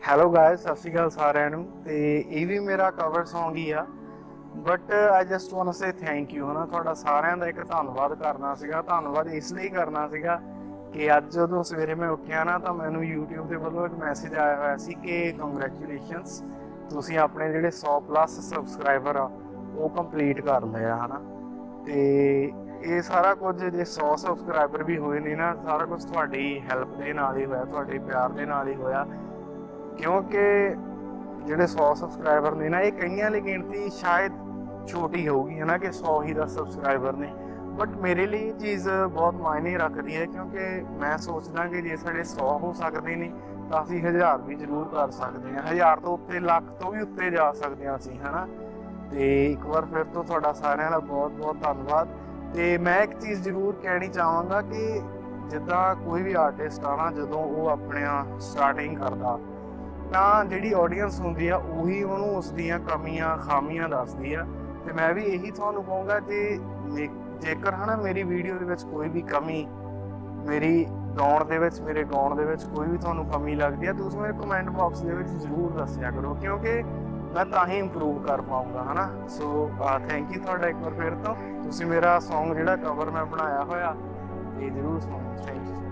Hello guys, ਸਤਿ ਸ਼੍ਰੀ ਅਕਾਲ ਸਾਰਿਆਂ ਨੂੰ। ਤੇ ਇਹ ਵੀ ਮੇਰਾ ਕਵਰ ਸੌਂਗ ਹੀ ਆ, but I just want to say thank you. ਹਨਾ, ਤੁਹਾਡਾ ਸਾਰਿਆਂ ਦਾ ਇੱਕ ਧੰਨਵਾਦ ਕਰਨਾ ਸੀਗਾ। ਧੰਨਵਾਦ ਇਸ ਲਈ ਕਰਨਾ ਸੀਗਾ ਕਿ ਅੱਜ ਜਦੋਂ ਸਵੇਰੇ ਮੈਂ ਉੱਠਿਆ ਨਾ, ਤਾਂ ਮੈਨੂੰ YouTube ਦੇ ਵੱਲੋਂ ਇੱਕ ਮੈਸੇਜ ਆਇਆ ਹੋਇਆ ਸੀ ਕਿ ਕੰਗ੍ਰੈਚੁਲੇਸ਼ਨਸ, ਤੁਸੀਂ ਆਪਣੇ ਜਿਹੜੇ 100+ ਸਬਸਕ੍ਰਾਈਬਰ ਆ ਉਹ ਕੰਪਲੀਟ ਕਰ ਲਿਆ। ਹਨਾ, ਤੇ ਇਹ ਸਾਰਾ ਕੁਝ ਜੇ 100 ਸਬਸਕ੍ਰਾਈਬਰ ਵੀ ਹੋਏ ਨੇ ਨਾ, ਸਾਰਾ ਕੁਝ ਤੁਹਾਡੀ ਹੈਲਪ ਦੇ ਨਾਲ ਹੀ ਹੋਇਆ, ਤੁਹਾਡੇ ਪਿਆਰ ਦੇ ਨਾਲ ਹੀ ਹੋਇਆ। ਕਿਉਂਕਿ ਜਿਹੜੇ 100 ਸਬਸਕ੍ਰਾਈਬਰ ਨੇ ਨਾ, ਇਹ ਕਈਆਂ ਲਈ ਗਿਣਤੀ ਸ਼ਾਇਦ ਛੋਟੀ ਹੋਊਗੀ, ਹੈ ਨਾ, ਕਿ 100 ਹੀ 10 ਸਬਸਕ੍ਰਾਈਬਰ ਨੇ, ਬਟ ਮੇਰੇ ਲਈ ਇਹ ਚੀਜ਼ ਬਹੁਤ ਮਾਇਨੇ ਰੱਖਦੀ ਹੈ। ਕਿਉਂਕਿ ਮੈਂ ਸੋਚਦਾ ਕਿ ਜੇ ਸਾਡੇ 100 ਹੋ ਸਕਦੇ ਨੇ ਤਾਂ ਅਸੀਂ 1000 ਵੀ ਜ਼ਰੂਰ ਕਰ ਸਕਦੇ ਹਾਂ। 1000 ਤੋਂ ਉੱਤੇ, ਲੱਖ ਤੋਂ ਵੀ ਉੱਤੇ ਜਾ ਸਕਦੇ ਹਾਂ ਅਸੀਂ, ਹੈ ਨਾ। ਤੇ ਇੱਕ ਵਾਰ ਫਿਰ ਤੋਂ ਤੁਹਾਡਾ ਸਾਰਿਆਂ ਦਾ ਬਹੁਤ ਬਹੁਤ ਧੰਨਵਾਦ। ਤੇ ਮੈਂ ਇੱਕ ਚੀਜ਼ ਜ਼ਰੂਰ ਕਹਿਣੀ ਚਾਹਾਂਗਾ ਕਿ ਜਿੱਦਾਂ ਕੋਈ ਵੀ ਆਰਟਿਸਟ ਆ ਨਾ, ਜਦੋਂ ਉਹ ਆਪਣਾ ਸਟਾਰਟਿੰਗ ਕਰਦਾ ਤਾਂ ਜਿਹੜੀ ਆਡੀਅנס ਹੁੰਦੀ ਆ ਉਹੀ ਉਹਨੂੰ ਉਸ ਦੀਆਂ ਕਮੀਆਂ ਖਾਮੀਆਂ ਦੱਸਦੀ ਆ। ਤੇ ਮੈਂ ਵੀ ਇਹੀ ਤੁਹਾਨੂੰ ਕਹੂੰਗਾ, ਜੇਕਰ ਹੈ ਨਾ ਮੇਰੀ ਵੀਡੀਓ ਦੇ ਵਿੱਚ ਕੋਈ ਵੀ ਕਮੀ, ਮੇਰੇ ਗਾਉਣ ਦੇ ਵਿੱਚ ਕੋਈ ਵੀ ਤੁਹਾਨੂੰ ਕਮੀ ਲੱਗਦੀ ਆ, ਤੁਸੀਂ ਮੇਰੇ ਕਮੈਂਟ ਬਾਕਸ ਦੇ ਵਿੱਚ ਜ਼ਰੂਰ ਦੱਸਿਆ ਕਰੋ, ਕਿਉਂਕਿ ਮੈਂ ਤਾਂ ਹੀ ਇੰਪਰੂਵ ਕਰ ਪਾਊਂਗਾ। ਹੈ ਨਾ, ਸੋ ਥੈਂਕ ਯੂ ਤੁਹਾਡਾ ਇੱਕ ਵਾਰ ਫਿਰ ਤੋਂ। ਤੁਸੀਂ ਮੇਰਾ ਸੌਂਗ ਜਿਹੜਾ ਕਵਰ ਮੈਂ ਬਣਾਇਆ ਹੋਇਆ ਇਹ ਜ਼ਰੂਰ ਸੁਣੋ। Thank you.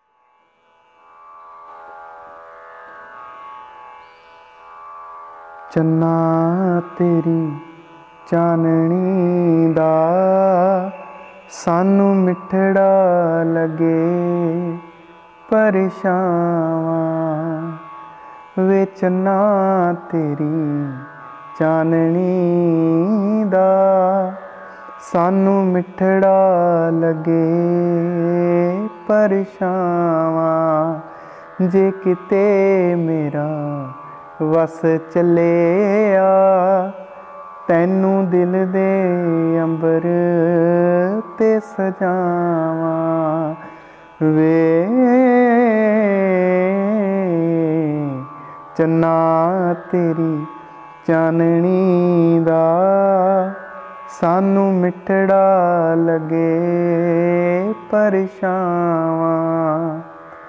ਚੰਨਾ ਤੇਰੀ ਚਾਨਣੀ ਦਾ ਸਾਨੂੰ ਮਿੱਠੜਾ ਲੱਗੇ ਪਰਛਾਵਾਂ ਵੇ, ਚੰਨਾ ਤੇਰੀ ਚਾਨਣੀ ਦਾ ਸਾਨੂੰ ਮਿੱਠੜਾ ਲੱਗੇ ਪਰਛਾਵਾਂ। ਜੇ ਕਿਤੇ ਮੇਰਾ ਵਸ ਚੱਲਿਆ, ਤੈਨੂੰ ਦਿਲ ਦੇ ਅੰਬਰ ਤੇ ਸਜਾਵਾਂ ਵੇ, ਚੰਨਾ ਤੇਰੀ ਚਾਨਣੀ ਦਾ ਸਾਨੂੰ ਮਿੱਠੜਾ ਲੱਗੇ ਪਰਛਾਵਾਂ।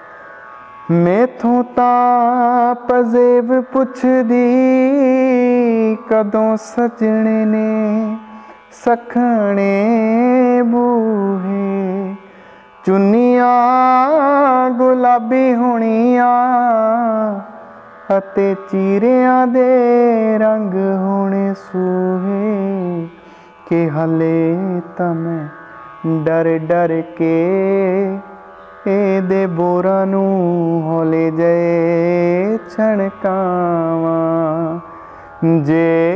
ਮੈਥੋਂ ਤਾਂ ਪਜ਼ੇਬ ਪੁੱਛਦੀ ਕਦੋਂ ਸਜਣੇ ਨੇ ਸਖਣੇ ਬੂਹੇ, ਚੁੰਨੀਆਂ ਗੁਲਾਬੀ ਹੋਣੀਆਂ ਅਤੇ ਚੀਰਿਆਂ ਦੇ ਰੰਗ ਹੋਣੇ ਸੂਹੇ, ਕਿ ਹਾਲੇ ਤਾਂ ਮੈਂ ਡਰ ਡਰ ਕੇ ਇਹਦੇ ਬੋਰਾਂ ਨੂੰ ਹੌਲੇ ਜਿਹੇ ਛਣਕਾਵਾਂ। ਜੇ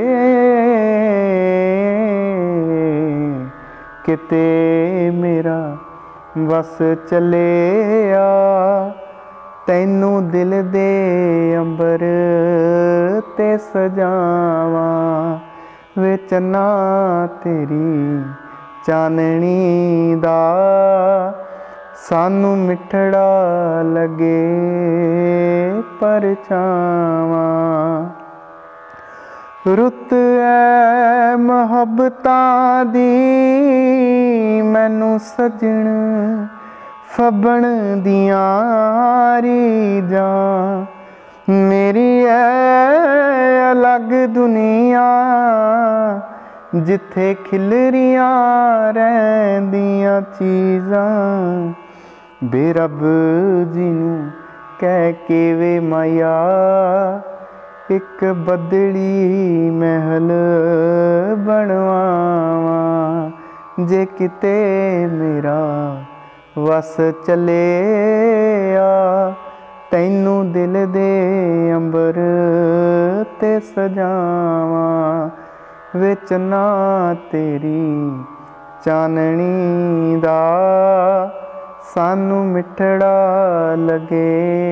ਕਿਤੇ ਮੇਰਾ ਵਸ ਚੱਲਿਆ, ਤੈਨੂੰ ਦਿਲ ਦੇ ਅੰਬਰ ਤੇ ਸਜਾਵਾਂ ਵੇ, ਚੰਨਾ ਤੇਰੀ ਚਾਨਣੀ ਦਾ ਸਾਨੂੰ ਮਿੱਠੜਾ ਲੱਗੇ ਪਰਛਾਵਾਂ। ਰੁੱਤ ਐ ਮੁਹੱਬਤਾਂ ਦੀ ਮੈਨੂੰ ਸਜਣ ਫੱਬਣ ਦੀਆਂ ਰੀਝਾਂ, ਮੇਰੀ ਐ ਅਲੱਗ ਦੁਨੀਆ ਜਿੱਥੇ ਖਿਲਰੀਆਂ ਰਹਿੰਦੀਆਂ ਚੀਜ਼ਾਂ। ਬੇਰੱਬ ਜੀ ਨੂੰ ਕਹਿ ਕੇ ਵੇ ਮਾਇਆ, ਇੱਕ ਬਦਲੀ ਮਹਿਲ ਬਣਵਾਵਾਂ। ਜੇ ਕਿਤੇ ਮੇਰਾ ਵਸ ਚੱਲਿਆ, ਤੈਨੂੰ ਦਿਲ ਦੇ ਅੰਬਰ ਤੇ ਸਜਾਵਾਂ ਵੇ, ਚੰਨਾ ਤੇਰੀ ਚਾਨਣੀ ਦਾ ਸਾਨੂੰ ਮਿੱਠੜਾ ਲੱਗੇ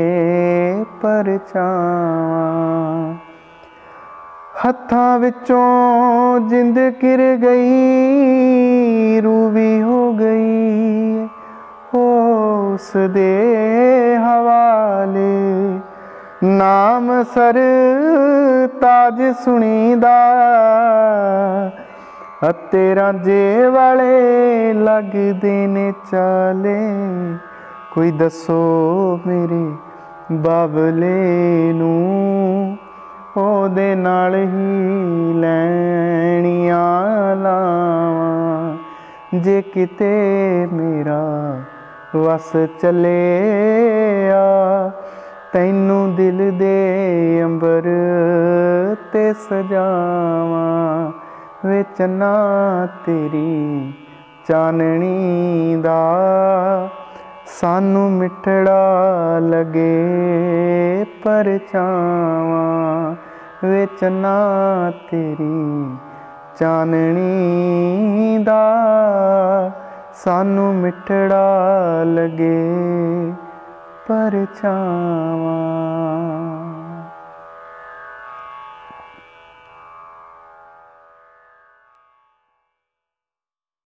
ਪਰਛਾਵਾਂ। ਹੱਥਾਂ ਵਿੱਚੋਂ ਜਿੰਦ ਕਿਰ ਗਈ, ਰੂਹ ਵੀ ਹੋ ਗਈ ਉਸ ਦੇ ਹਵਾਲੇ, ਨਾਮ ਸਰ ਤਾਜ ਸੁਣੀਦਾ ਅਤੇ ਰਾਂਝੇ ਵਾਲੇ ਲੱਗਦੇ ਨੇ ਚਾਲੇ। ਕੋਈ ਦੱਸੋ ਮੇਰੇ ਬਾਬਲੇ ਨੂੰ ਉਹਦੇ ਨਾਲ ਹੀ ਲੈਣੀਆਂ ਲਾਵਾਂ। ਜੇ ਕਿਤੇ ਮੇਰਾ ਵਸ ਚੱਲਿਆ ਤੈਨੂੰ ਦਿਲ ਦੇ ਅੰਬਰ ਤੇ ਸਜਾਵਾਂ। ਵੇ ਚੰਨਾ ਤੇਰੀ ਚਾਨਣੀ ਦਾ ਸਾਨੂੰ ਮਿੱਠੜਾ ਲੱਗੇ ਪਰਛਾਵਾਂ। ਵੇ ਚੰਨਾ ਤੇਰੀ ਚਾਨਣੀ ਦਾ ਸਾਨੂੰ ਮਿੱਠੜਾ ਲੱਗੇ ਪਰਛਾਵਾਂ।